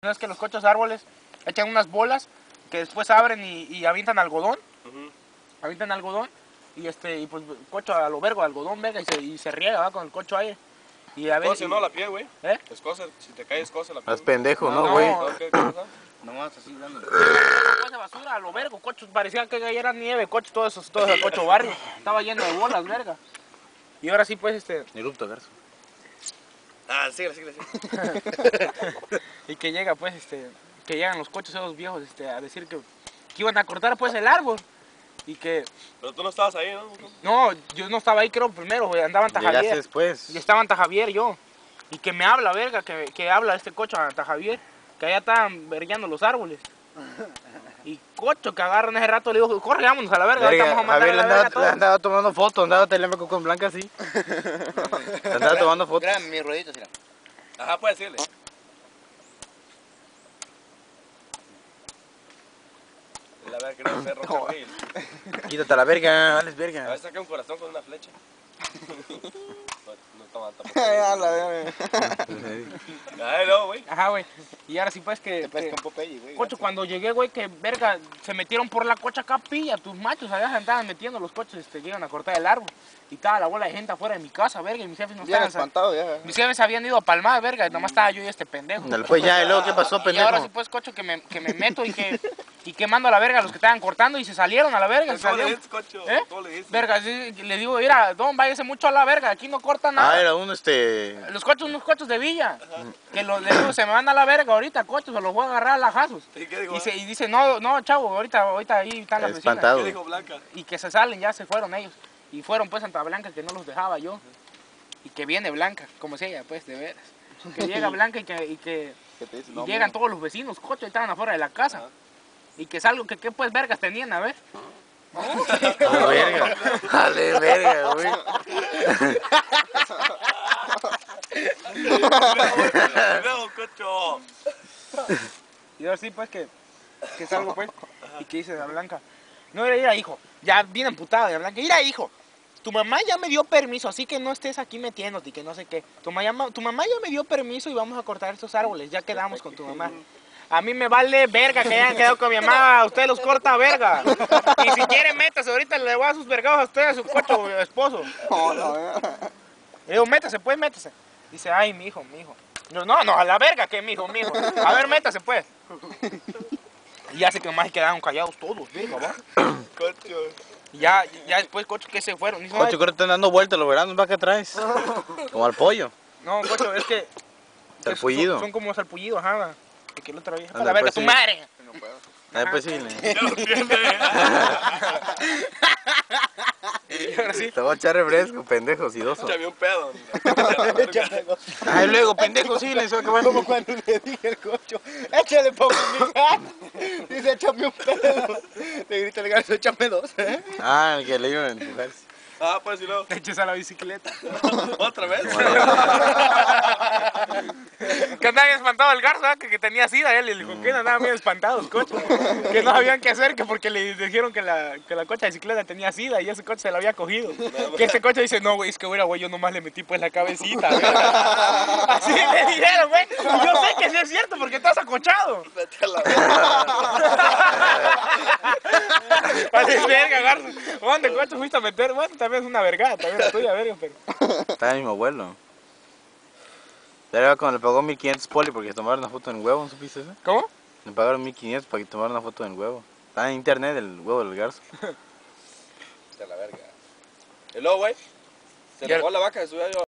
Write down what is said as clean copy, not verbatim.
No es que los cochos árboles echan unas bolas que después abren y avientan algodón. Avientan algodón y pues cocho a lo vergo, algodón, verga, y se riega, va, con el cocho ahí. Y a veces. No, la piel, güey. ¿Eh? Escoce, si te caes, escoce la piel. Estás pendejo, ¿no, No. güey? Nomás así dándole. Después de basura a lo vergo, cocho, parecía que era nieve, cocho, todo el cocho barrio. Estaba lleno de bolas, verga. Y ahora sí, pues, Erupto, garzo. Ah, síguele. y que llega, pues, que llegan los cochos esos viejos, a decir que iban a cortar, pues, el árbol. Y que... Pero tú no estabas ahí, ¿no? No, yo no estaba ahí, creo, primero, güey, andaba en Tajavier. Llegaste después. Y estaba en Tajavier yo. Y que me habla, verga, que habla este cocho a Tajavier, que allá estaban vergueando los árboles. Y cocho, que agarran ese rato, le digo, corre, vámonos a la verga, ahorita vamos a mandar a la verga a todos. Andaba tomando fotos, andaba telemétrico con Blanca así. Andaba tomando fotos. Gran, mis rueditas, mira. Ajá, puedes decirle. La verga que no es perro carril. Quítate a la verga, vales A ver, verga. saca un corazón con una flecha. No toma tampoco. A la verga. Ay, no, güey. Ajá, güey. Y ahora sí, pues, Te parece con Popeye, güey. cocho, cuando llegué, güey, que verga, se metieron por la cocha acá, pilla, tus machos allá se andaban metiendo los coches, que iban a cortar el árbol. Y estaba la bola de gente afuera de mi casa, verga, y mis jefes no Bien estaban. espantado, ya. Mis jefes habían ido a palmar, verga, y nomás estaba yo y este pendejo. Pues ya, y luego, ¿qué pasó, Y ahora sí, pendejo? pues, cocho, que me meto y que mando a la verga a los que estaban cortando y se salieron a la verga. se ¿Cómo le salieron. dices, cocho? ¿Eh? ¿Cómo le dices? Verga, sí, le digo, mira, don, váyase mucho a la verga, aquí no corta nada. Ah, era uno, Los cochos, unos cochos de villa. Que le digo, se me van a la verga ahorita, cochos, se los voy a agarrar a lajazos. ¿Y qué dijo? Y dice, no, chavo, ahorita ahí están las vecinas. Espantado. ¿Qué dijo Blanca? Y que se salen, ya se fueron ellos. Y fueron pues Santa Blanca, que no los dejaba yo. Y que viene Blanca, como sea ella, pues, de veras. Que llega Blanca y que ¿Qué te dice? y llegan todos los vecinos, cochos, y estaban afuera de la casa. Y que salgo, que qué pues vergas tenían, a ver. A verga. Dale, verga, güey. Cuidado, cocho. Y ahora sí, pues, que salgo, pues, y que dice la Blanca, no, mira, hijo, ya bien amputada de Blanca, mira, hijo, tu mamá ya me dio permiso, así que no estés aquí metiéndote y que no sé qué. Tu mamá ya me dio permiso y vamos a cortar estos árboles, ya quedamos con tu mamá. A mí me vale verga que hayan quedado con mi mamá, usted los corta verga. Y si quiere, métase, ahorita le voy a sus vergados a usted, a su cocho esposo. No, no, Le digo, métase, pues, métase. Dice, ay, mi hijo. Yo, no, a la verga, que mi hijo. A ver, métase, pues. Y ya se que más quedaron callados todos, verga, va. Cocho. Y ya después, cocho, que se fueron. Dice, Cocho, "Ay, creo que están dando vueltas los veranos, va que traes. Como al pollo. no, cocho, es que... Salpullido. Son como salpullidos, ajá. De que la otra vez... A Anda, la verga, pues, tu sí. madre. A ver, pues sí. Ya lo entiende. Y ahora sí. Te voy a echar refresco, pendejo, sidoso. Échame un pedo. Ay, luego, pendejo, sí, le suena como cuando le dije al cocho, échale poco mi gato. Dice, échame un pedo. Le grita el garzo, échame dos. Ah, el que le iban a empujarse. Ah, pues si no. Te eches a la bicicleta. ¿Otra vez? Que andaba bien espantado el garzo, ¿eh? que tenía sida. Él le dijo, que andaban bien espantados, cocho. Que no sabían qué hacer, que porque le dijeron que la cocha de bicicleta tenía sida y ese coche se la había cogido. Que ese coche dice, no, güey, es que, güey, yo nomás le metí pues la cabecita. ¿Verdad? Así le dijeron, güey. Y yo sé que sí es cierto porque estás acochado. Vete a la verga. Vale, verga, garzo. ¿Dónde, cocho, fuiste a meter? Bueno, también es una vergada, también la tuya, verga, pero... Está mi abuelo. Era cuando le pagó 1500 poli porque tomaron una foto en huevo, ¿no supiste eso? ¿Cómo? Le pagaron 1500 para que tomara una foto en huevo. Está en internet el huevo del garzo. Vete a la verga. Y luego, güey, se robó la vaca de su